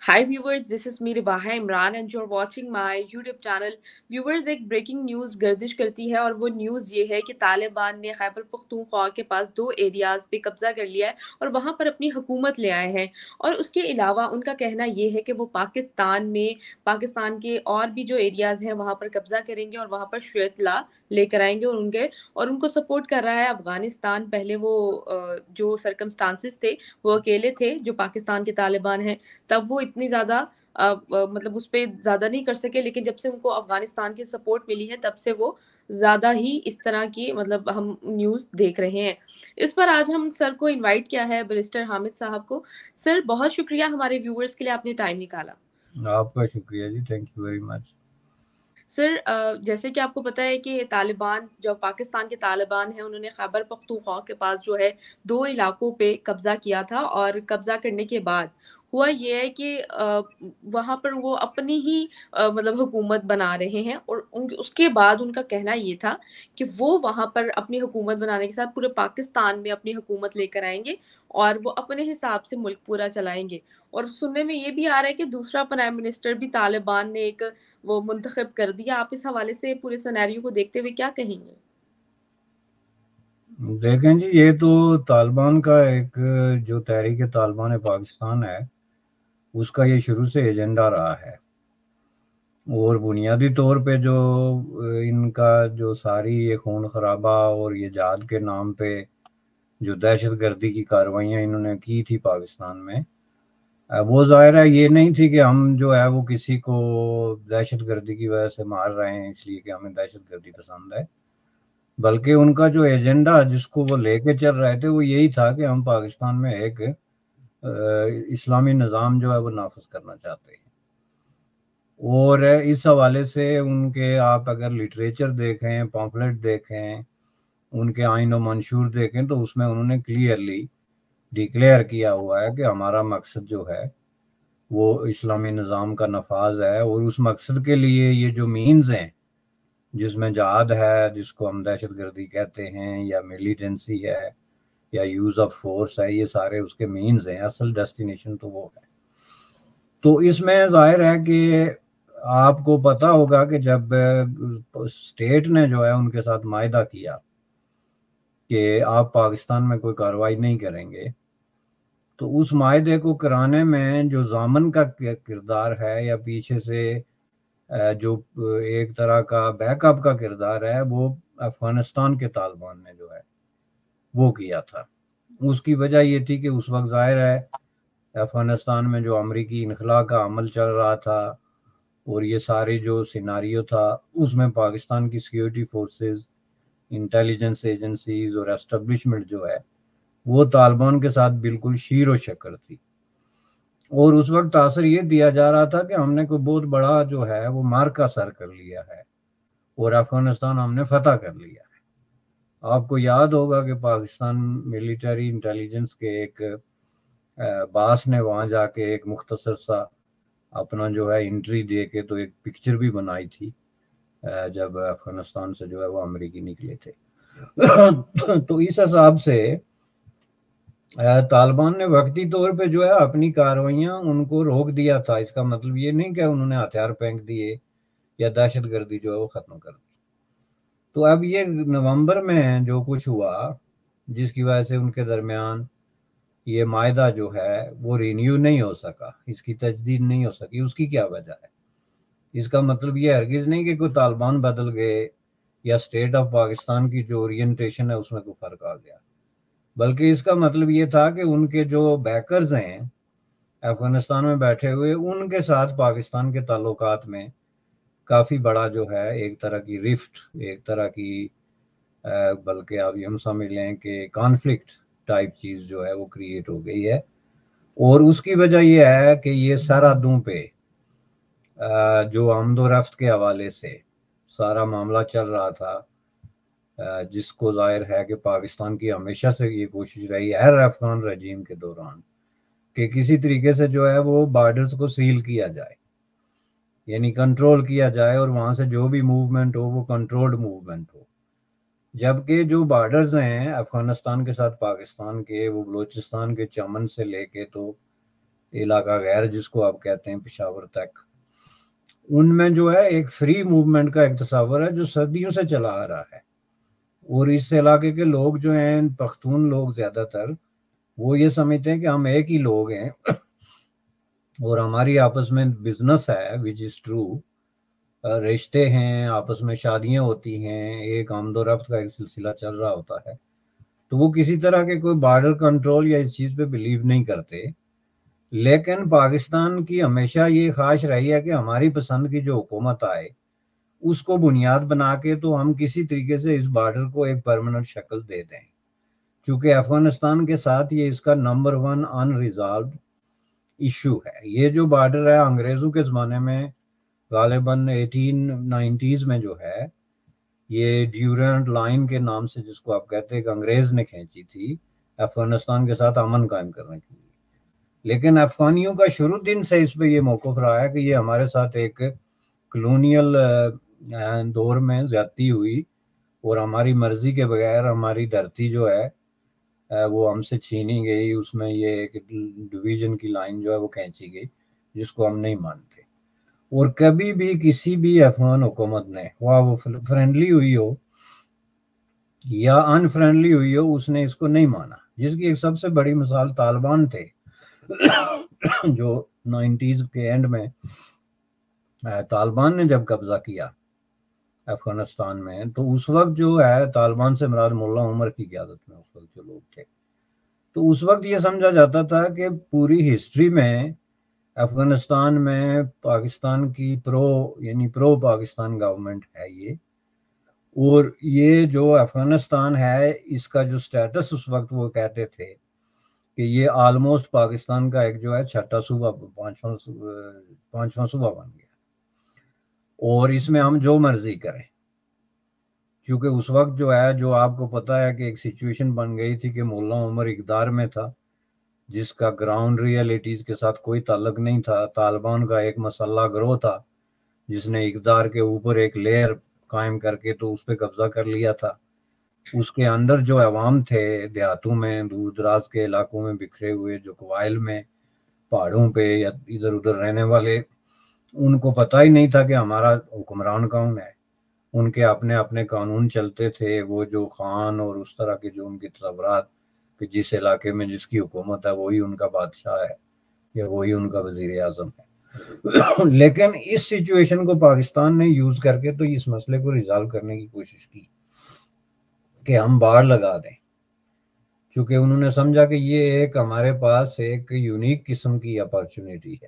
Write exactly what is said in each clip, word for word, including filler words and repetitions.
Hi viewers, this is me Ribaha Imran and you're watching my YouTube channel. Viewers, एक breaking news गर्दिश करती है और वो न्यूज़ ये है कि तालिबान ने खैबर पख्तूनख्वा के पास दो एरियाज़ पे कब्जा कर लिया है और वहाँ पर अपनी हुकूमत ले आए हैं। और उसके अलावा उनका कहना ये है कि वो पाकिस्तान में पाकिस्तान के और भी जो एरियाज़ हैं वहाँ पर कब्जा करेंगे और वहाँ पर शरीयत ला लेकर आएंगे और उनके और उनको सपोर्ट कर रहा है अफगानिस्तान। पहले वो अ, जो सरकमस्टांसिस थे वो अकेले थे जो पाकिस्तान के तालिबान हैं, तब वो इतनी ज़्यादा अ, अ, मतलब उस पे ज़्यादा नहीं कर सके, लेकिन जब से उनको अफ़गानिस्तान की सपोर्ट मिली है तब से वो ज़्यादा ही इस तरह की मतलब हम न्यूज़ देख रहे हैं। इस पर आज हम सर को इनवाइट किया है, बैरिस्टर हामिद साहब को। सर बहुत शुक्रिया हमारे व्यूअर्स के लिए आपने टाइम निकाला। आपका शुक्रिया जी, thank you very much. Sir अ, जैसे कि आपको पता है कि तालिबान जो पाकिस्तान के तालिबान हैं उन्होंने खैबर पख्तूनख्वा के पास जो है दो इलाकों पे कब्जा किया था और कब्जा करने के बाद हुआ ये है कि अ, वहाँ पर वो अपनी ही अ, मतलब हुकूमत बना रहे हैं और उन, उसके बाद उनका कहना ये था कि वो वहाँ पर अपनी हुकूमत बनाने के साथ पूरे पाकिस्तान में अपनी हुकूमत लेकर आएंगे और वो अपने हिसाब से मुल्क पूरा चलाएंगे। और सुनने में ये भी आ रहा है कि दूसरा प्राइम मिनिस्टर भी तालिबान ने एक वो मुंतखब कर दिया। आप इस हवाले से पूरे सिनेरियो को देखते हुए क्या कहेंगे? देखें जी, ये तो तालिबान का एक जो तहरीक तालिबान पाकिस्तान है उसका ये शुरू से एजेंडा रहा है। और बुनियादी तौर पे जो अ, इनका जो सारी ये खून खराबा और ये जहाद के नाम पे जो दहशत गर्दी की कार्रवाइयाँ इन्होंने की थी पाकिस्तान में, अ, वो ज़ाहिर है ये नहीं थी कि हम जो है वो किसी को दहशत गर्दी की वजह से मार रहे हैं इसलिए कि हमें दहशत गर्दी पसंद है, बल्कि उनका जो एजेंडा जिसको वो लेके चल रहे थे वो यही था कि हम पाकिस्तान में एक अ, इस्लामी निज़ाम जो है वो नाफिज करना चाहते हैं। और इस हवाले से उनके आप अगर लिटरेचर देखें, पॉम्फलेट देखें, उनके आइन व मंशूर देखें तो उसमें उन्होंने क्लियरली डिक्लेयर किया हुआ है कि हमारा मकसद जो है वो इस्लामी निज़ाम का नफाज है। और उस मकसद के लिए ये जो मीन्स हैं जिसमें जहाद है, जिसको हम दहशत गर्दी कहते हैं, या मिलिटेंसी है, या यूज़ ऑफ फोर्स है, ये सारे उसके मीन्स हैं। असल डेस्टिनेशन तो वो है। तो इसमें जाहिर है कि आपको पता होगा कि जब स्टेट ने जो है उनके साथ मायदा किया कि आप पाकिस्तान में कोई कार्रवाई नहीं करेंगे, तो उस मायदे को कराने में जो जामन का किरदार है या पीछे से अ, जो एक तरह का बैकअप का किरदार है, वो अफगानिस्तान के तालिबान ने जो है वो किया था। उसकी वजह ये थी कि उस वक्त जाहिर है अफगानिस्तान में जो अमरीकी इनखला का अमल चल रहा था और ये सारे जो सिनारियो था उसमें पाकिस्तान की सिक्योरिटी फोर्सेस, इंटेलिजेंस एजेंसीज और एस्टेब्लिशमेंट जो है वो तालिबान के साथ बिल्कुल शीरो शक्कर थी। और उस वक्त तासर ये दिया जा रहा था कि हमने कोई बहुत बड़ा जो है वो मार्का सर कर लिया है और अफगानिस्तान हमने फतह कर लिया है। आपको याद होगा कि पाकिस्तान मिलिट्री इंटेलिजेंस के एक अ, बास ने वहां जाके एक मुख्तसर सा अपना जो है एंट्री दे के तो एक पिक्चर भी बनाई थी अ, जब अफगानिस्तान से जो है वो अमेरिकी निकले थे। तो इस हिसाब से अ, तालिबान ने वक्ती तौर पे जो है अपनी कार्रवाइयां उनको रोक दिया था। इसका मतलब ये नहीं कि उन्होंने हथियार फेंक दिए या दहशत गर्दी जो है वो खत्म कर दी। तो अब ये नवंबर में जो कुछ हुआ जिसकी वजह से उनके दरमियान ये मायदा जो है वो रिन्यू नहीं हो सका, इसकी तजदीद नहीं हो सकी, उसकी क्या वजह है? इसका मतलब ये हरगिज नहीं कि कोई तालिबान बदल गए या स्टेट ऑफ पाकिस्तान की जो ओरिएंटेशन है उसमें कोई फर्क आ गया, बल्कि इसका मतलब ये था कि उनके जो बैकर्स हैं अफगानिस्तान में बैठे हुए, उनके साथ पाकिस्तान के ताल्लुकात में काफ़ी बड़ा जो है एक तरह की रिफ्ट, एक तरह की अ, बल्कि आप ये हम समझ लें कि कॉन्फ्लिक्ट टाइप चीज़ जो है वो क्रिएट हो गई है। और उसकी वजह ये है कि ये सरहदों पे अ, जो आमदोरफ्त के हवाले से सारा मामला चल रहा था, अ, जिसको जाहिर है कि पाकिस्तान की हमेशा से ये कोशिश रही है हर अफगान रजीम के दौरान कि किसी तरीके से जो है वो बॉर्डर्स को सील किया जाए, यानी कंट्रोल किया जाए और वहाँ से जो भी मूवमेंट हो वो कंट्रोल्ड मूवमेंट हो। जबकि जो बॉर्डर्स हैं अफगानिस्तान के साथ पाकिस्तान के, वो बलूचिस्तान के चमन से लेके तो علاقہ غیر جس کو آپ کہتے ہیں پشاور تک، ان میں جو ہے ایک فری موومنٹ کا ایک تصور ہے جو صدیوں سے چلا آ رہا ہے، اور اس علاقے کے لوگ جو ہیں پختون لوگ زیادہ تر وہ یہ سمجھتے ہیں کہ ہم ایک ہی لوگ ہیں اور ہماری آپس میں بزنس ہے وچ از ٹرو، رشتے ہیں، آپس میں شادیاں ہوتی ہیں، ایک آمد و رفت کا ایک سلسلہ چل رہا ہوتا ہے، تو وہ کسی طرح کے کوئی بارڈر کنٹرول یا اس چیز پہ بلیو نہیں کرتے۔ لیکن پاکستان کی ہمیشہ یہ خواہش رہی ہے کہ ہماری پسند کی جو حکومت آئے اس کو بنیاد بنا کے تو ہم کسی طریقے سے اس بارڈر کو ایک پرماننٹ شکل دے دیں، چونکہ افغانستان کے ساتھ یہ اس کا number one unresolved issue ہے۔ یہ جو بارڈر ہے انگریزوں کے زمانے میں غالباً ایٹین نائنٹیز میں جو ہے یہ ڈیورنٹ لائن کے نام سے جس کو آپ کہتے ہیں کہ انگریز نے کھینچی تھی افغانستان کے ساتھ امن قائم کرنے کے لیے، لیکن افغانیوں کا شروع دن سے اس پہ یہ موقف رہا ہے کہ یہ ہمارے ساتھ ایک کلونیل دور میں زیادتی ہوئی اور ہماری مرضی کے بغیر ہماری دھرتی جو ہے وہ ہم سے چھینی گئی، اس میں یہ ایک ڈویژن کی لائن جو ہے وہ کھینچی گئی جس کو ہم نہیں مانتے، اور کبھی بھی کسی بھی افغان حکومت نے خواہ وہ فرینڈلی ہوئی ہو یا ان فرینڈلی ہوئی ہو اس نے اس کو نہیں مانا، جس کی ایک سب سے بڑی مثال طالبان تھے جو نائنٹیز کے اینڈ میں طالبان نے جب قبضہ کیا افغانستان میں، تو اس وقت جو ہے طالبان سے مراد ملا عمر کی قیادت میں اس وقت جو لوگ تھے، تو اس وقت یہ سمجھا جاتا تھا کہ پوری ہسٹری میں افغانستان میں پاکستان کی پرو یعنی پرو پاکستان گورنمنٹ ہے یہ، اور یہ جو افغانستان ہے اس کا جو سٹیٹس اس وقت وہ کہتے تھے کہ یہ آلموسٹ پاکستان کا ایک جو ہے چھٹا صوبہ پانچواں پانچواں صوبہ بن گیا، اور اس میں ہم جو مرضی کریں، کیونکہ اس وقت جو ہے جو آپ کو پتہ ہے کہ ایک سچویشن بن گئی تھی کہ مولا عمر اقتدار میں تھا جس کا گراؤنڈ ریئلٹیز کے ساتھ کوئی تعلق نہیں تھا، طالبان کا ایک مسلح گروہ تھا جس نے اقتدار کے اوپر ایک لیئر قائم کر کے تو اس پہ قبضہ کر لیا تھا، اس کے اندر جو عوام تھے دیہاتوں میں دور دراز کے علاقوں میں بکھرے ہوئے جو قبائل میں پہاڑوں پہ یا ادھر ادھر رہنے والے، ان کو پتہ ہی نہیں تھا کہ ہمارا حکمران کون ہے، ان کے اپنے اپنے قانون چلتے تھے، وہ جو خان اور اس طرح کے جو ان کے تصورات کہ جس علاقے میں جس کی حکومت ہے وہی ان کا بادشاہ ہے یا وہی ان کا وزیر اعظم ہے۔ لیکن اس سچویشن کو پاکستان نے یوز کر کے تو اس مسئلے کو ریزالو کرنے کی کوشش کی کہ ہم باڑ لگا دیں، چونکہ انہوں نے سمجھا کہ یہ ایک ہمارے پاس ایک یونیک قسم کی اپارچونیٹی ہے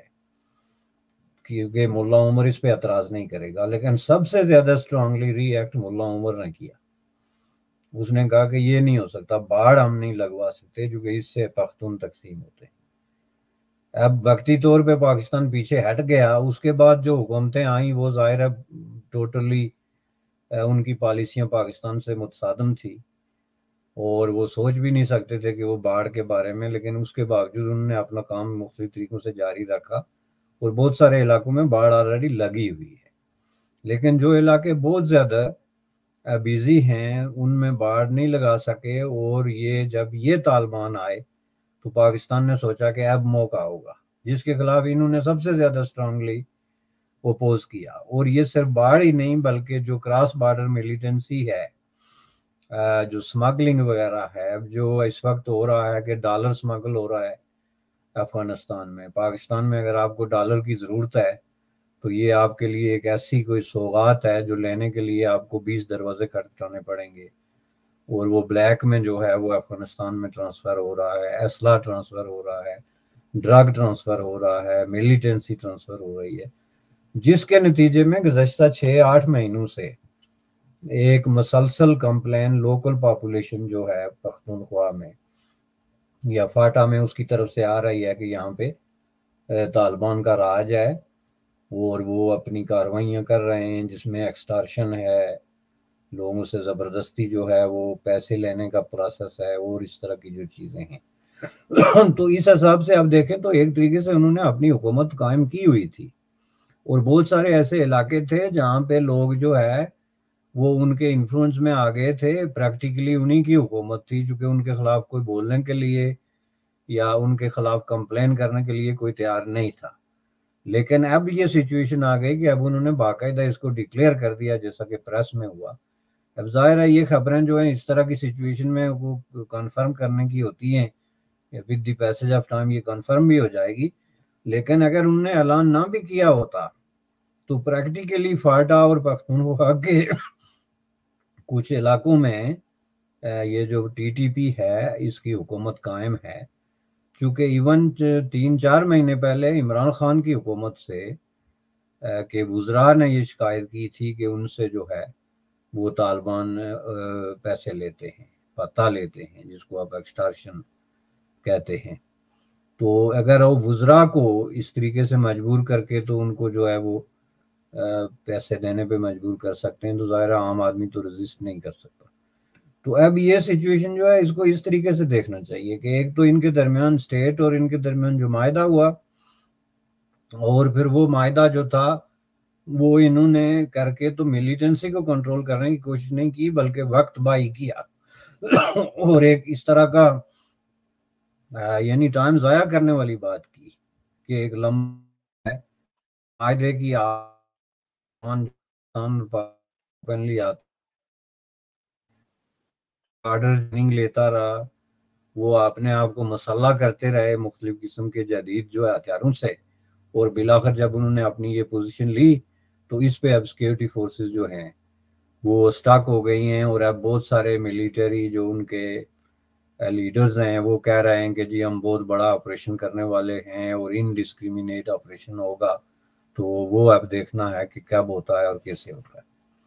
کیونکہ ملا عمر اس پہ اعتراض نہیں کرے گا، لیکن سب سے زیادہ اسٹرانگلی ری ایکٹ ملا عمر نے کیا، اس نے کہا کہ یہ نہیں ہو سکتا، باڑ ہم نہیں لگوا سکتے کیونکہ اس سے پختون تقسیم ہوتے ہیں۔ اب وقتی طور پہ پاکستان پیچھے ہٹ گیا، اس کے بعد جو حکومتیں آئیں وہ ظاہر ہے ٹوٹلی ان کی پالیسیاں پاکستان سے متصادم تھی اور وہ سوچ بھی نہیں سکتے تھے کہ وہ باڑ کے بارے میں، لیکن اس کے باوجود انہوں نے اپنا کام مختلف طریقوں سے جاری رکھا اور بہت سارے علاقوں میں باڑ آلریڈی لگی ہوئی ہے، لیکن جو علاقے بہت زیادہ بیزی ہیں ان میں باڑ نہیں لگا سکے، اور یہ جب یہ طالبان آئے تو پاکستان نے سوچا کہ اب موقع ہوگا، جس کے خلاف انہوں نے سب سے زیادہ اسٹرانگلی اوپوز کیا، اور یہ صرف باڑ ہی نہیں بلکہ جو کراس بارڈر ملیٹنسی ہے، جو سمگلنگ وغیرہ ہے، جو اس وقت ہو رہا ہے کہ ڈالر سمگل ہو رہا ہے افغانستان میں، پاکستان میں اگر آپ کو ڈالر کی ضرورت ہے تو یہ آپ کے لیے ایک ایسی کوئی سوغات ہے جو لینے کے لیے آپ کو بیس دروازے کھٹکھٹانے پڑیں گے، اور وہ بلیک میں جو ہے وہ افغانستان میں ٹرانسفر ہو رہا ہے، اسلحہ ٹرانسفر ہو رہا ہے، ڈرگ ٹرانسفر ہو رہا ہے، ملیٹنسی ٹرانسفر ہو رہی ہے، جس کے نتیجے میں گزشتہ چھ آٹھ مہینوں سے ایک مسلسل کمپلین لوکل پاپولیشن جو ہے پختونخوا میں یا فاٹا میں اس کی طرف سے آ رہی ہے کہ یہاں پہ طالبان کا راج ہے اور وہ اپنی کارروائیاں کر رہے ہیں جس میں ایکسٹارشن ہے، لوگوں سے زبردستی جو ہے وہ پیسے لینے کا پروسیس ہے اور اس طرح کی جو چیزیں ہیں۔ تو اس حساب سے آپ دیکھیں تو ایک طریقے سے انہوں نے اپنی حکومت قائم کی ہوئی تھی، اور بہت سارے ایسے علاقے تھے جہاں پہ لوگ جو ہے وہ ان کے انفلوئنس میں آ گئے تھے، پریکٹیکلی انہی کی حکومت تھی چونکہ ان کے خلاف کوئی بولنے کے لیے یا ان کے خلاف کمپلین کرنے کے لیے کوئی تیار نہیں تھا. لیکن اب یہ سچویشن آ گئی کہ اب انہوں نے باقاعدہ اس کو ڈکلیئر کر دیا جیسا کہ پریس میں ہوا. اب ظاہر ہے یہ خبریں جو ہیں اس طرح کی سچویشن میں وہ کنفرم کرنے کی ہوتی ہیں, with the passage of time یہ کنفرم بھی ہو جائے گی. لیکن اگر انہوں نے اعلان نہ بھی کیا ہوتا تو پریکٹیکلی فاٹا اور پختونخوا کے کچھ علاقوں میں یہ جو ٹی ٹی پی ہے اس کی حکومت قائم ہے. چونکہ ایون تین چار مہینے پہلے عمران خان کی حکومت سے کہ وزراء نے یہ شکایت کی تھی کہ ان سے جو ہے وہ طالبان پیسے لیتے ہیں, پتہ لیتے ہیں, جس کو آپ ایکسٹارشن کہتے ہیں. تو اگر وہ وزراء کو اس طریقے سے مجبور کر کے تو ان کو جو ہے وہ پیسے دینے پہ مجبور کر سکتے ہیں, تو ظاہر عام آدمی تو رزسٹ نہیں کر سکتا. تو اب یہ سچویشن جو ہے اس کو اس طریقے سے دیکھنا چاہیے کہ ایک تو ان کے درمیان اسٹیٹ اور ان کے درمیان جو معاہدہ ہوا, اور پھر وہ معاہدہ جو تھا وہ انہوں نے کر کے تو ملیٹنسی کو کنٹرول کرنے کی کوشش نہیں کی بلکہ وقت بائی کیا اور ایک اس طرح کا یعنی ٹائم ضائع کرنے والی بات کی کہ ایک لمبا معاہدے کی آرڈر لیتا رہا, وہ اپنے آپ کو مسلح کرتے رہے مختلف قسم کے جدید جو ہے ہتھیاروں سے, اور بالآخر جب انہوں نے اپنی یہ پوزیشن لی تو اس پہ اب سیکورٹی فورسز جو ہیں وہ سٹاک ہو گئی ہیں. اور اب بہت سارے ملیٹری جو ان کے لیڈرز ہیں وہ کہہ رہے ہیں کہ جی ہم بہت بڑا آپریشن کرنے والے ہیں اور انڈسکریمنیٹ آپریشن ہوگا. تو وہ اب دیکھنا ہے کہ کب ہوتا ہے اور کیسے ہوتا ہے.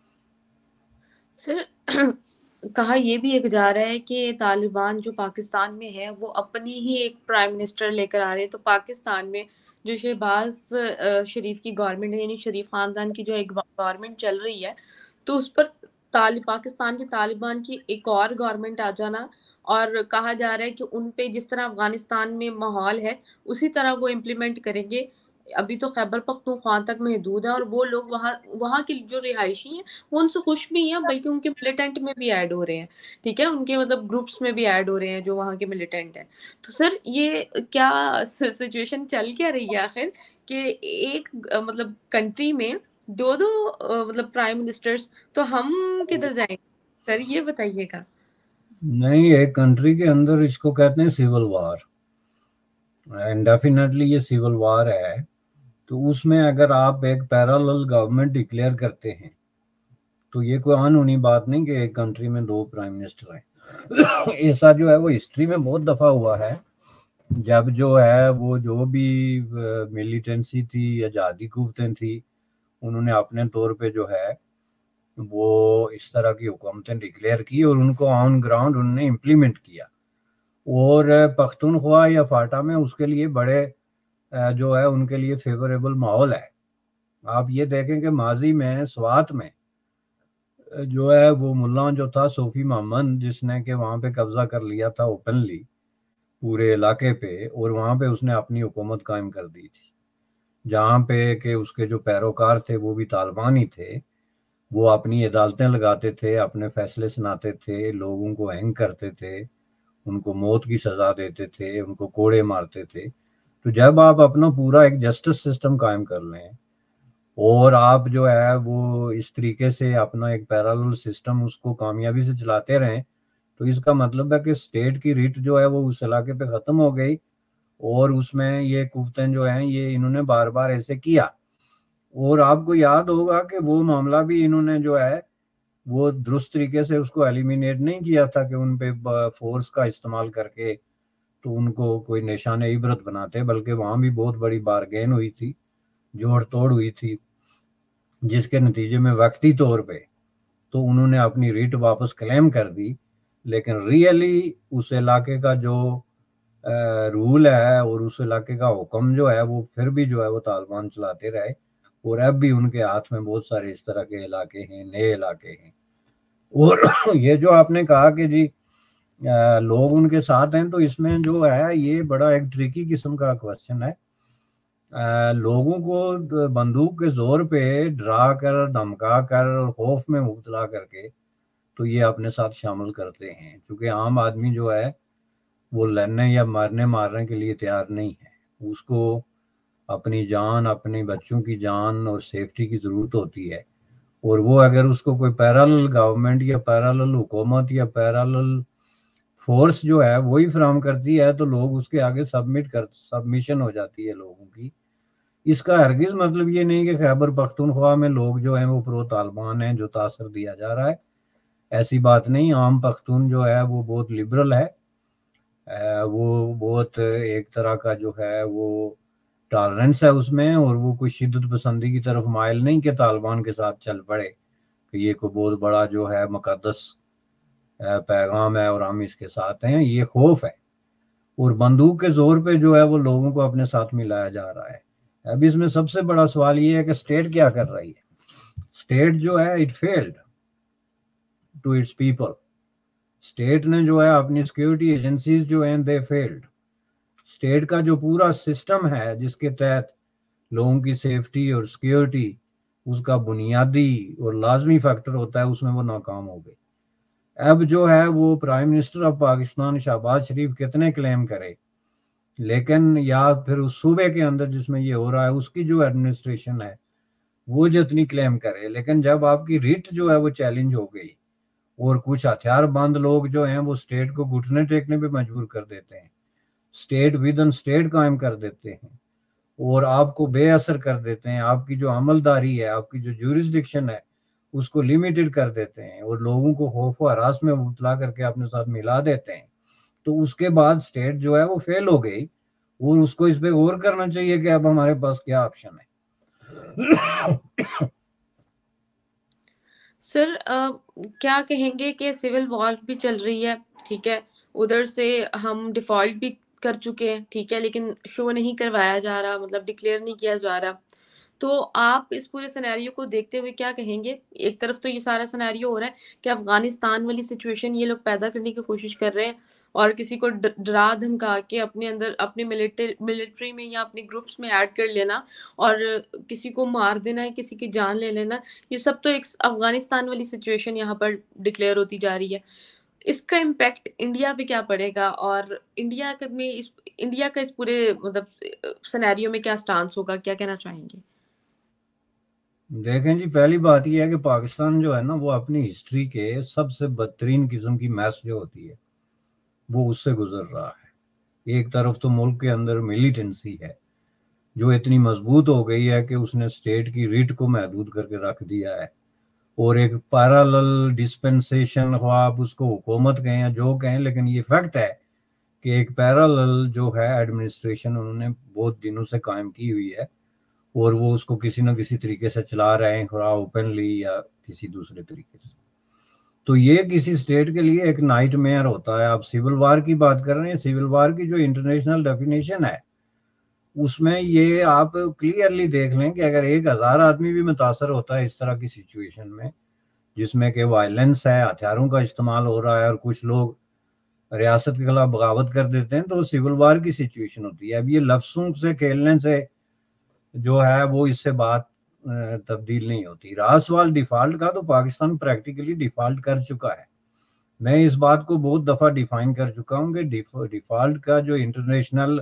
سر کہا یہ بھی ایک جا رہا ہے کہ طالبان جو پاکستان میں ہے وہ اپنی ہی ایک پرائم منسٹر لے کر آ رہے ہیں. تو پاکستان میں جو شہباز شریف کی گورنمنٹ ہے, یعنی شریف خاندان کی جو ایک گورنمنٹ چل رہی ہے, تو اس پر طالب پاکستان کے طالبان کی ایک اور گورنمنٹ آ جانا, اور کہا جا رہا ہے کہ ان پہ جس طرح افغانستان میں ماحول ہے اسی طرح وہ امپلیمنٹ کریں گے. ابھی تو خیبر پختونخوا تک محدود ہے, اور وہ لوگ وہاں وہاں کے جو رہائشی ہیں وہ ان سے خوش بھی ہیں, بلکہ ان کے ملیٹنٹ میں بھی ایڈ ہو رہے ہیں. ٹھیک ہے, ان کے مطلب گروپس میں بھی ایڈ ہو رہے ہیں جو وہاں کے ملیٹنٹ ہیں. تو سر یہ کیا سچویشن چل کیا رہی ہے آخر کہ ایک مطلب کنٹری میں دو دو مطلب پرائم منسٹرز, تو ہم کدھر جائیں گے سر, یہ بتائیے گا. نہیں, ایک کنٹری کے اندر اس کو کہتے ہیں سیول وار, انڈیفینیٹلی یہ سیول وار ہے. تو اس میں اگر آپ ایک پیرالل گورنمنٹ ڈکلیئر کرتے ہیں تو یہ کوئی قانونی بات نہیں کہ ایک کنٹری میں دو پرائم منسٹر ہیں. ایسا جو ہے وہ ہسٹری میں بہت دفعہ ہوا ہے, جب جو ہے وہ جو بھی ملیٹنسی تھی یا جہادی قوتیں تھی انہوں نے اپنے طور پہ جو ہے وہ اس طرح کی حکومتیں ڈکلیئر کی اور ان کو آن گراؤنڈ انہوں نے امپلیمنٹ کیا. اور پختونخوا یا فاٹا میں اس کے لیے بڑے جو ہے ان کے لیے فیوریبل ماحول ہے. آپ یہ دیکھیں کہ ماضی میں سوات میں جو ہے وہ ملا جو تھا صوفی محمد, جس نے کہ وہاں پہ قبضہ کر لیا تھا اوپنلی پورے علاقے پہ, اور وہاں پہ اس نے اپنی حکومت قائم کر دی تھی, جہاں پہ کہ اس کے جو پیروکار تھے وہ بھی طالبان ہی تھے. وہ اپنی عدالتیں لگاتے تھے, اپنے فیصلے سناتے تھے, لوگوں کو ہینگ کرتے تھے, ان کو موت کی سزا دیتے تھے, ان کو کوڑے مارتے تھے. تو جب آپ اپنا پورا ایک جسٹس سسٹم قائم کر لیں اور آپ جو ہے وہ اس طریقے سے اپنا ایک پیرالل سسٹم اس کو کامیابی سے چلاتے رہیں, تو اس کا مطلب ہے کہ اسٹیٹ کی ریٹ جو ہے وہ اس علاقے پہ ختم ہو گئی. اور اس میں یہ قوتیں جو ہیں یہ انہوں نے بار بار ایسے کیا. اور آپ کو یاد ہوگا کہ وہ معاملہ بھی انہوں نے جو ہے وہ درست طریقے سے اس کو ایلیمینیٹ نہیں کیا تھا کہ ان پہ فورس کا استعمال کر کے تو ان کو کوئی نشان عبرت بناتے, بلکہ وہاں بھی بہت بڑی بارگین ہوئی تھی, جوڑ توڑ ہوئی تھی, جس کے نتیجے میں وقتی طور پہ تو انہوں نے اپنی ریٹ واپس کلیم کر دی. لیکن ریئلی اس علاقے کا جو رول ہے اور اس علاقے کا حکم جو ہے وہ پھر بھی جو ہے وہ طالبان چلاتے رہے, اور اب بھی ان کے ہاتھ میں بہت سارے اس طرح کے علاقے ہیں, نئے علاقے ہیں. اور یہ جو آپ نے کہا کہ جی لوگ ان کے ساتھ ہیں, تو اس میں جو ہے یہ بڑا ایک ٹریکی قسم کا کوشچن ہے. لوگوں کو بندوق کے زور پہ ڈرا کر, دھمکا کر, خوف میں مبتلا کر کے تو یہ اپنے ساتھ شامل کرتے ہیں. چونکہ عام آدمی جو ہے وہ لڑنے یا مرنے مارنے کے لیے تیار نہیں ہے. اس کو اپنی جان، اپنے بچوں کی جان اور سیفٹی کی ضرورت ہوتی ہے، اور وہ اگر اس کو کوئی پیرالل گورنمنٹ یا پیرالل حکومت یا پیرالل فورس جو ہے وہی فراہم کرتی ہے تو لوگ اس کے آگے سبمٹ کر سبمیشن ہو جاتی ہے لوگوں کی. اس کا ہرگز مطلب یہ نہیں کہ خیبر پختونخوا میں لوگ جو ہیں وہ پرو طالبان ہیں جو تاثر دیا جا رہا ہے. ایسی بات نہیں. عام پختون جو ہے وہ بہت لبرل ہے، وہ بہت ایک طرح کا جو ہے وہ ٹالرنس ہے اس میں، اور وہ کوئی شدت پسندی کی طرف مائل نہیں کہ طالبان کے ساتھ چل پڑے کہ یہ کوئی بہت بڑا جو ہے مقدس پیغام ہے اور ہم اس کے ساتھ ہیں. یہ خوف ہے، اور بندوق کے زور پہ جو ہے وہ لوگوں کو اپنے ساتھ ملایا جا رہا ہے. اب اس میں سب سے بڑا سوال یہ ہے کہ اسٹیٹ کیا کر رہی ہے. اسٹیٹ جو ہے it failed to its people. State نے جو ہے اپنی سیکیورٹی ایجنسیز جو ہیں دے فیلڈ. اسٹیٹ کا جو پورا سسٹم ہے جس کے تحت لوگوں کی سیفٹی اور سیکیورٹی اس کا بنیادی اور لازمی فیکٹر ہوتا ہے، اس میں وہ ناکام ہو گئی. اب جو ہے وہ prime minister of Pakistan Shehbaz Sharif کتنے کلیم کرے، لیکن یا پھر اس صوبے کے اندر جس میں یہ ہو رہا ہے اس کی جو ایڈمنسٹریشن ہے وہ جتنی کلیم کرے، لیکن جب آپ کی ریٹ جو ہے وہ چیلنج ہو گئی اور کچھ ہتھیار بند لوگ جو ہیں وہ اسٹیٹ کو گھٹنے ٹیکنے پہ مجبور کر دیتے ہیں، اسٹیٹ ود ان اسٹیٹ قائم کر دیتے ہیں اور آپ کو بے اثر کر دیتے ہیں، آپ کی جو عملداری ہے، آپ کی جو جورسڈکشن ہے اس کو لمیٹڈ کر دیتے ہیں اور لوگوں کو خوف و ہراس میں مبتلا کر کے اپنے ساتھ ملا دیتے ہیں، تو اس کے بعد اسٹیٹ جو ہے وہ فیل ہو گئی. اور اس کو اس پہ غور کرنا چاہیے کہ اب ہمارے پاس کیا آپشن ہے. سر کیا کہیں گے کہ سول وار بھی چل رہی ہے، ٹھیک ہے، ادھر سے ہم ڈیفالٹ بھی کر چکے ہیں، ٹھیک ہے، لیکن شو نہیں کروایا جا رہا، مطلب ڈکلیئر نہیں کیا جا رہا. تو آپ اس پورے سینیریو کو دیکھتے ہوئے کیا کہیں گے؟ ایک طرف تو یہ سارا سینیریو ہو رہا ہے کہ افغانستان والی سچویشن یہ لوگ پیدا کرنے کی کوشش کر رہے ہیں اور کسی کو ڈرا دھمکا کے اپنے اندر اپنے ملٹری میں یا اپنے گروپس میں ایڈ کر لینا اور کسی کو مار دینا ہے، کسی کی جان لے لینا. یہ سب تو ایک افغانستان والی سچویشن یہاں پر ڈکلیئر ہوتی جا رہی ہے. اس کا امپیکٹ انڈیا پہ کیا پڑے گا اور انڈیا میں اس انڈیا کا اس پورے مطلب سینیریو میں کیا سٹانس ہوگا؟ کیا کہنا چاہیں گے؟ دیکھیں جی، پہلی بات یہ ہے کہ پاکستان جو ہے نا وہ اپنی ہسٹری کے سب سے بدترین قسم کی میس جو ہوتی ہے وہ اس سے گزر رہا ہے. ایک طرف تو ملک کے اندر ملیٹنسی ہے جو اتنی مضبوط ہو گئی ہے کہ اس نے اسٹیٹ کی ریٹ کو محدود کر کے رکھ دیا ہے، اور ایک پیرالل ڈسپنسیشن، خواہ آپ اس کو حکومت کہیں یا جو کہیں، لیکن یہ فیکٹ ہے کہ ایک پیرالل جو ہے ایڈمنسٹریشن انہوں نے بہت دنوں سے قائم کی ہوئی ہے اور وہ اس کو کسی نہ کسی طریقے سے چلا رہے ہیں، خواہ اوپنلی یا کسی دوسرے طریقے سے. تو یہ کسی اسٹیٹ کے لیے ایک نائٹ میئر ہوتا ہے. آپ سول وار کی بات کر رہے ہیں، سول وار کی جو انٹرنیشنل ڈیفینیشن ہے اس میں یہ آپ کلیئرلی دیکھ لیں کہ اگر ایک ہزار آدمی بھی متاثر ہوتا ہے اس طرح کی سچویشن میں جس میں کہ وائلنس ہے، ہتھیاروں کا استعمال ہو رہا ہے اور کچھ لوگ ریاست کے خلاف بغاوت کر دیتے ہیں، تو سول وار کی سچویشن ہوتی ہے. اب یہ لفظوں سے کھیلنے سے جو ہے وہ اس سے بات تبدیل نہیں ہوتی. رہا سوال ڈیفالٹ کا، تو پاکستان پریکٹیکلی ڈیفالٹ کر چکا ہے. میں اس بات کو بہت دفعہ ڈیفائن کر چکا ہوں کہ ڈیفالٹ کا جو انٹرنیشنل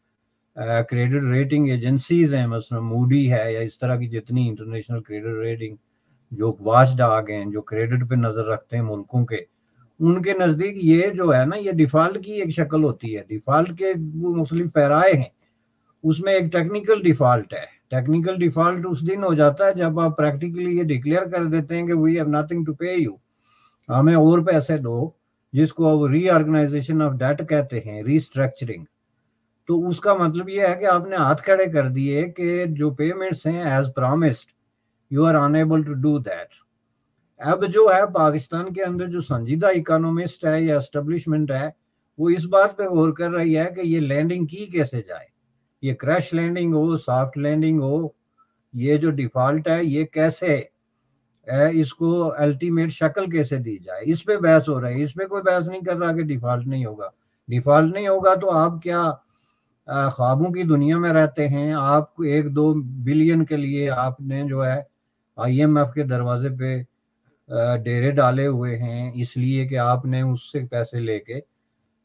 کریڈٹ ریٹنگ ایجنسیز ہیں، مثلا موڈی ہے یا اس طرح کی جتنی انٹرنیشنل کریڈٹ ریٹنگ جو واچ ڈاگ ہیں جو کریڈٹ پہ نظر رکھتے ہیں ملکوں کے، ان کے نزدیک یہ جو ہے نا یہ ڈیفالٹ کی ایک شکل ہوتی ہے. ڈیفالٹ کے وہ مختلف پیرائے ہیں، اس میں ایک ٹیکنیکل ڈیفالٹ ہے. ٹیکنیکل ڈیفالٹ اس دن ہو جاتا ہے جب آپ پریکٹیکلی یہ ڈکلیئر کر دیتے ہیں کہ we have nothing to pay you, ہمیں اور پیسے دو، جس کو ری آرگنائزیشن آف ڈیٹ کہتے ہیں، ری اسٹرکچرنگ. تو اس کا مطلب یہ ہے کہ آپ نے ہاتھ کھڑے کر دیے کہ جو پیمنٹس ہیں as promised you are unable to do that. اب جو ہے پاکستان کے اندر جو سنجیدہ اکانومسٹ ہے یا اسٹیبلشمنٹ ہے وہ اس بات پہ غور کر رہی ہے کہ یہ لینڈنگ کی کیسے جائے، یہ کریش لینڈنگ ہو، سافٹ لینڈنگ ہو، یہ جو ڈیفالٹ ہے یہ کیسے اس کو الٹیمیٹ شکل کیسے دی جائے. اس پہ بحث ہو رہا ہے. اس پہ کوئی بحث نہیں کر رہا کہ ڈیفالٹ نہیں ہوگا. ڈیفالٹ نہیں ہوگا تو آپ کیا خوابوں کی دنیا میں رہتے ہیں؟ آپ کو ایک دو بلین کے لیے آپ نے جو ہے آئی ایم ایف کے دروازے پہ ڈیرے ڈالے ہوئے ہیں اس لیے کہ آپ نے اس سے پیسے لے کے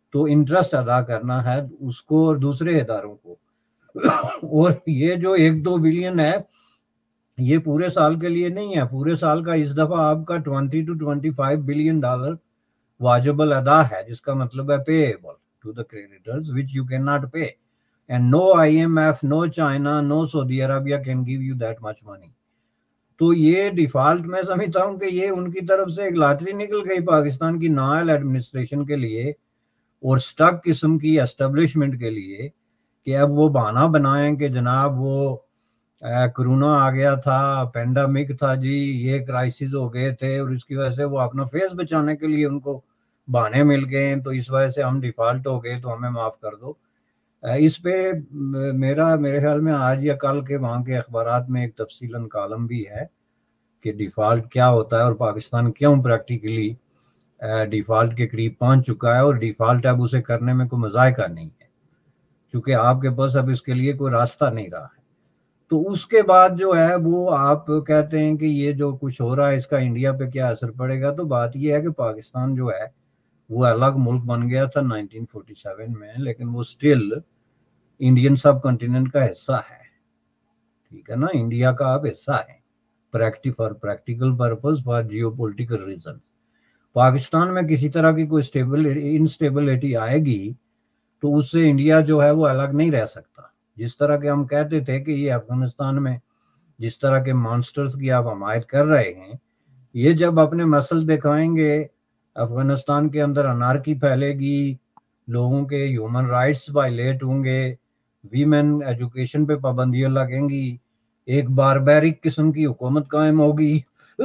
تو انٹرسٹ ادا کرنا ہے اس کو اور دوسرے اداروں کو. اور یہ جو ایک دو بلین ہے یہ پورے سال کے لیے نہیں ہے، پورے سال کا اس دفعہ آپ کا twenty two twenty five billion dollar واجب الادا ہے، جس کا مطلب ہے payable to the creditors which you cannot pay, and no I M F, no China, no Saudi Arabia can give you that much money. تو یہ default میں سمجھتا ہوں کہ یہ ان کی طرف سے ایک لاٹری نکل گئی پاکستان کی نااہل ایڈمنسٹریشن کے لیے اور سٹک قسم کی اسٹیبلشمنٹ کے لیے، کہ اب وہ بہانہ بنائیں کہ جناب وہ کرونا آ گیا تھا، پینڈیمک تھا جی، یہ کرائسس ہو گئے تھے اور اس کی وجہ سے وہ اپنا فیس بچانے کے لیے ان کو بہانے مل گئے ہیں، تو اس وجہ سے ہم ڈیفالٹ ہو گئے تو ہمیں معاف کر دو. اس پہ میرا میرے خیال میں آج یا کل کے وہاں کے اخبارات میں ایک تفصیلاً کالم بھی ہے کہ ڈیفالٹ کیا ہوتا ہے اور پاکستان کیوں پریکٹیکلی ڈیفالٹ کے قریب پہنچ چکا ہے، اور ڈیفالٹ اب اسے کرنے میں کوئی مذائقہ نہیں ہے چونکہ آپ کے پاس اب اس کے لیے کوئی راستہ نہیں رہا ہے. تو اس کے بعد جو ہے وہ آپ کہتے ہیں کہ یہ جو کچھ ہو رہا ہے اس کا انڈیا پہ کیا اثر پڑے گا. تو بات یہ ہے کہ پاکستان جو ہے وہ الگ ملک بن گیا تھا نائنٹین فورٹی سیون میں، لیکن وہ سٹل انڈین سب کنٹیننٹ کا حصہ ہے، ٹھیک ہے نا، انڈیا کا اب حصہ ہے for practical purpose, for geopolitical reason. Pakistan میں کسی طرح کی کوئی انسٹیبلٹی آئے گی تو اس سے انڈیا جو ہے وہ الگ نہیں رہ سکتا. جس طرح کے ہم کہتے تھے کہ یہ افغانستان میں جس طرح کے مانسٹرز کی آپ حمایت کر رہے ہیں، یہ جب اپنے مسل دکھائیں گے، افغانستان کے اندر انارکی پھیلے گی، لوگوں کے ہیومن رائٹس وائلیٹ ہوں گے، ویمن ایجوکیشن پہ پابندیاں لگیں گی، ایک باربیرک قسم کی حکومت قائم ہوگی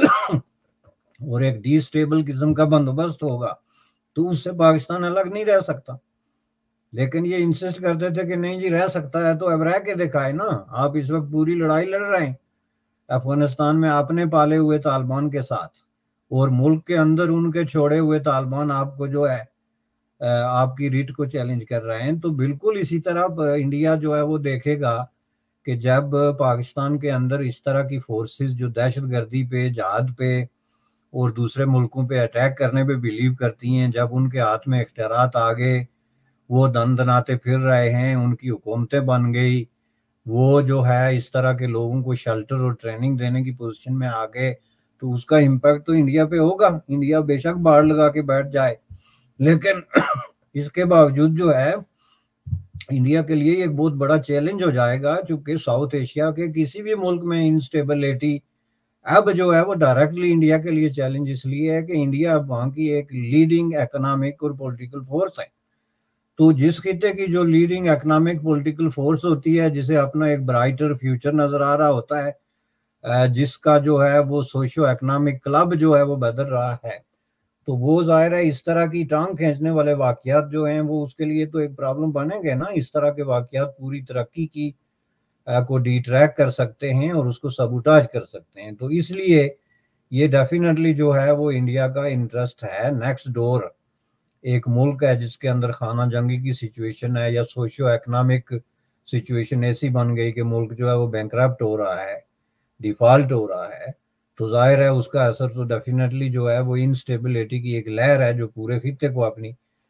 اور ایک ڈی اسٹیبل قسم کا بندوبست ہوگا، تو اس سے پاکستان الگ نہیں رہ سکتا. لیکن یہ انسسٹ کرتے تھے کہ نہیں جی رہ سکتا ہے، تو اب رہ کے دکھائے نا. آپ اس وقت پوری لڑائی لڑ رہے ہیں افغانستان میں اپنے پالے ہوئے طالبان کے ساتھ، اور ملک کے اندر ان کے چھوڑے ہوئے طالبان آپ کو جو ہے آپ کی ریٹ کو چیلنج کر رہے ہیں. تو بالکل اسی طرح انڈیا جو ہے وہ دیکھے گا کہ جب پاکستان کے اندر اس طرح کی فورسز جو دہشت گردی پہ، جہاد پہ اور دوسرے ملکوں پہ اٹیک کرنے پہ بلیو کرتی ہیں، جب ان کے ہاتھ میں اختیارات آ گئے، وہ دن دناتے پھر رہے ہیں، ان کی حکومتیں بن گئی، وہ جو ہے اس طرح کے لوگوں کو شیلٹر اور ٹریننگ دینے کی پوزیشن میں آ گئے، تو اس کا امپیکٹ تو انڈیا پہ ہوگا. انڈیا بے شک باڑ لگا کے بیٹھ جائے، لیکن اس کے باوجود جو ہے انڈیا کے لیے ایک بہت بڑا چیلنج ہو جائے گا، چونکہ ساؤتھ ایشیا کے کسی بھی ملک میں انسٹیبلٹی اب جو ہے وہ ڈائریکٹلی انڈیا کے لیے چیلنج اس لیے ہے کہ انڈیا اب وہاں کی ایک لیڈنگ اکنامک اور پولیٹیکل فورس ہے. تو جس خطے کی جو لیڈنگ اکنامک پولیٹیکل فورس ہوتی ہے، جسے اپنا ایک برائٹر فیوچر نظر آ رہا ہوتا ہے، جس کا جو ہے وہ سوشو اکنامک کلب جو ہے وہ بدل رہا ہے، تو وہ ظاہر ہے اس طرح کی ٹانگ کھینچنے والے واقعات جو ہیں وہ اس کے لیے تو ایک پرابلم بنیں گے نا. اس طرح کے واقعات پوری ترقی کی کو ڈی ٹریک کر سکتے ہیں اور اس کو سبوٹاج کر سکتے ہیں. تو اس لیے یہ ڈیفینیٹلی جو ہے وہ انڈیا کا انٹرسٹ ہے. نیکسٹ ڈور ایک ملک ہے جس کے اندر خانہ جنگی کی سچویشن ہے یا سوشو اکنامک سچویشن ایسی بن گئی کہ ملک جو ہے وہ بینکرپٹ ہو رہا ہے، ڈیفالٹ ہو رہا ہے، تو ظاہر ہے اس کا اثر تو ڈیفینیٹلی جو ہے وہ انسٹیبلٹی کی ایک لہر ہے جو پورے خطے کو اپنی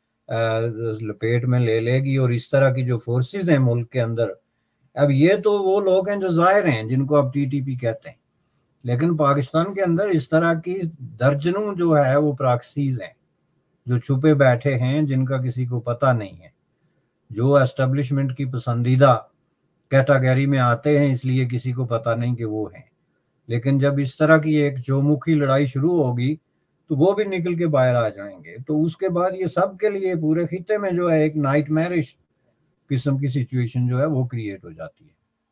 لپیٹ میں لے لے گی. اور اس طرح کی جو فورسز ہیں ملک کے اندر، اب یہ تو وہ لوگ ہیں جو ظاہر ہیں جن کو اب ٹی ٹی پی کہتے ہیں، لیکن پاکستان کے اندر اس طرح کی درجنوں جو ہے وہ پراکسیز ہیں جو چھپے بیٹھے ہیں، جن کا کسی کو پتہ نہیں ہے، جو اسٹیبلشمنٹ کی پسندیدہ کیٹاگری میں آتے ہیں اس لیے کسی کو پتہ نہیں کہ وہ ہیں. لیکن جب اس طرح کی ایک چومکھی لڑائی شروع ہوگی تو وہ بھی نکل کے باہر آ جائیں گے. تو اس کے بعد یہ سب کے لیے پورے خطے میں جو ہے ایک نائٹ میرش قسم کی سچویشن جو ہے وہ کریٹ ہو جاتی ہے.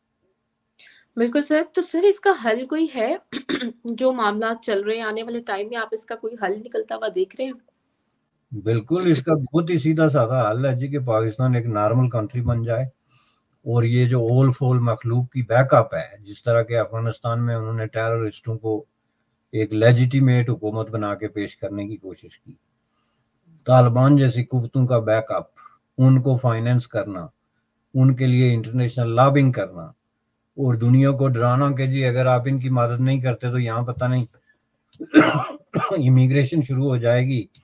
بالکل سر. تو سر اس کا حل کوئی ہے؟ جو معاملات چل رہے ہیں آنے والے ٹائم میں آپ اس کا کوئی حل نکلتا ہوا دیکھ رہے ہیں؟ بالکل اس کا بہت ہی سیدھا سادہ حل ہے جی کہ پاکستان ایک نارمل کنٹری بن جائے، اور یہ جو اول فول مخلوق کی بیک اپ ہے، جس طرح کے افغانستان میں انہوں نے ٹیررسٹوں کو ایک لیجیٹیمیٹ حکومت بنا کے پیش کرنے کی کوشش کی، طالبان جیسی قوتوں کا بیک اپ، ان کو فائنینس کرنا، ان کے لیے انٹرنیشنل لابنگ کرنا، اور دنیا کو ڈرانا کہ جی اگر آپ ان کی مدد نہیں کرتے تو یہاں پتہ نہیں امیگریشن شروع ہو جائے گی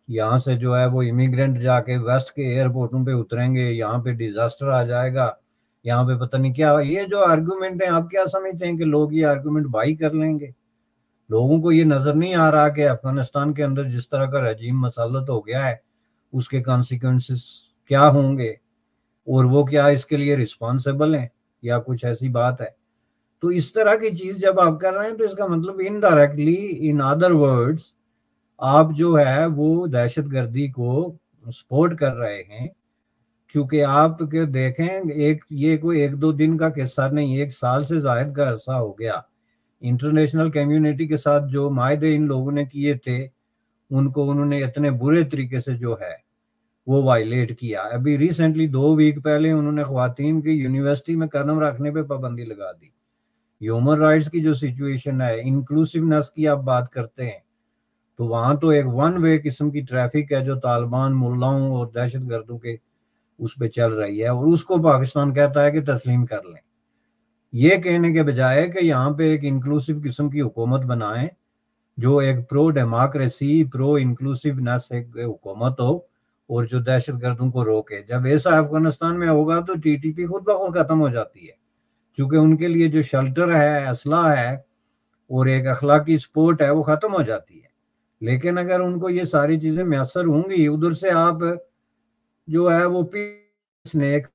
یہاں سے جو ہے وہ امیگرینٹ جا کے ویسٹ کے ایئرپورٹوں پہ اتریں گے، یہاں پہ ڈیزاسٹر آ جائے گا، یہاں پہ پتہ نہیں کیا. یہ جو آرگومنٹ ہیں آپ کیا سمجھتے ہیں کہ لوگ یہ آرگومنٹ بائی کر لیں گے؟ لوگوں کو یہ نظر نہیں آ رہا کہ افغانستان کے اندر جس طرح کا رجیم مسلط ہو گیا ہے اس کے کانسیکوینسز کیا ہوں گے، اور وہ کیا اس کے لیے رسپانسیبل ہیں یا کچھ ایسی بات ہے. تو اس طرح کی چیز جب آپ کر رہے ہیں تو اس کا مطلب انڈائریکٹلی ان ادر ورڈز آپ جو ہے وہ دہشت گردی کو سپورٹ کر رہے ہیں. چونکہ آپ کے دیکھیں ایک یہ کوئی ایک دو دن کا قصہ نہیں، ایک سال سے زائد کا عرصہ ہو گیا. انٹرنیشنل کمیونٹی کے ساتھ جو معاہدے ان لوگوں نے کیے تھے ان کو انہوں نے اتنے برے طریقے سے جو ہے وہ وائلیٹ کیا. ابھی ریسنٹلی دو ویک پہلے انہوں نے خواتین کی یونیورسٹی میں قدم رکھنے پہ پابندی لگا دی. ہیومن رائٹس کی جو سچویشن ہے، انکلوسیونیس کی آپ بات کرتے ہیں، تو وہاں تو ایک ون وے قسم کی ٹریفک ہے جو طالبان ملاؤں اور دہشت گردوں کے اس پہ چل رہی ہے، اور اس کو پاکستان کہتا ہے کہ تسلیم کر لیں. یہ کہنے کے بجائے کہ یہاں پہ ایک انکلوسیو قسم کی حکومت بنائیں جو ایک پرو ڈیموکریسی پرو انکلوسیونیس ایک حکومت ہو اور جو دہشت گردوں کو روکے. جب ایسا افغانستان میں ہوگا تو ٹی ٹی پی خود بخود ختم ہو جاتی ہے، چونکہ ان کے لیے جو شیلٹر ہے، اسلحہ ہے اور ایک اخلاقی سپورٹ ہے وہ ختم ہو جاتی ہے. لیکن اگر ان کو یہ ساری چیزیں میسر ہوں گی، ادھر سے آپ جو ہے وہ ایک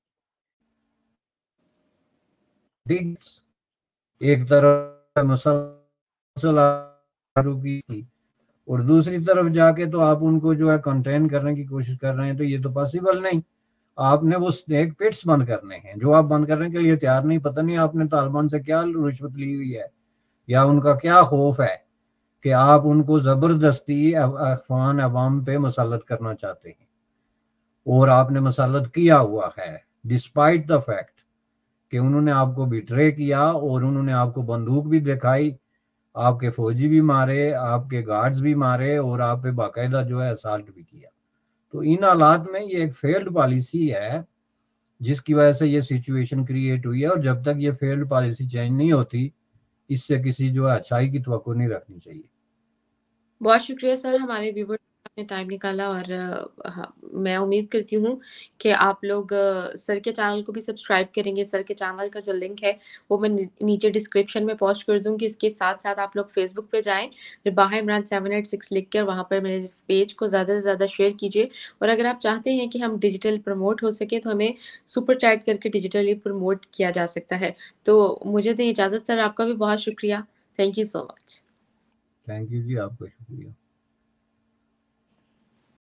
ایک طرف مسلسل کی اور دوسری طرف جا کے تو آپ ان کو جو ہے کنٹین کرنے کی کوشش کر رہے ہیں، تو یہ تو پاسبل نہیں. آپ نے وہ سنیک پٹس بند کرنے ہیں جو آپ بند کرنے کے لیے تیار نہیں. پتہ نہیں آپ نے طالبان سے کیا رشوت لی ہوئی ہے یا ان کا کیا خوف ہے کہ آپ ان کو زبردستی افغان عوام پہ مسلط کرنا چاہتے ہیں، اور آپ نے مسلط کیا ہوا ہے ڈسپائٹ دا فیکٹ کہ انہوں نے آپ کو بیٹرے کیا اور انہوں نے آپ کو بندوق بھی دکھائی، آپ کے فوجی بھی مارے، آپ کے گارڈز بھی مارے، اور آپ پہ باقاعدہ جو ہے اسالٹ بھی کیا. تو ان حالات میں یہ ایک فیلڈ پالیسی ہے جس کی وجہ سے یہ سچویشن کریٹ ہوئی ہے، اور جب تک یہ فیلڈ پالیسی چینج نہیں ہوتی اس سے کسی جو ہے اچھائی کی توقع نہیں رکھنی چاہیے. بہت شکریہ سر، ہمارے ویور نے ٹائم نکالا، اور میں امید کرتی ہوں کہ آپ لوگ سر کے چینل کو بھی سبسکرائب کریں گے. سر کے چینل کا جو لنک ہے وہ میں نیچے ڈسکرپشن میں پوسٹ کر دوں گی. اس کے ساتھ ساتھ آپ لوگ فیس بک پہ جائیں، Rabah Imran seven eight six لکھ کر وہاں پر میرے پیج کو زیادہ سے زیادہ شیئر کیجیے. اور اگر آپ چاہتے ہیں کہ ہم ڈیجیٹل پروموٹ ہو سکے تو ہمیں سپر چیٹ کر کے ڈیجیٹلی پروموٹ کیا جا سکتا ہے. تو مجھے دیں اجازت سر، آپ کا بھی بہت شکریہ. Thank you so much. Thank you ji, آپ کا شکریہ.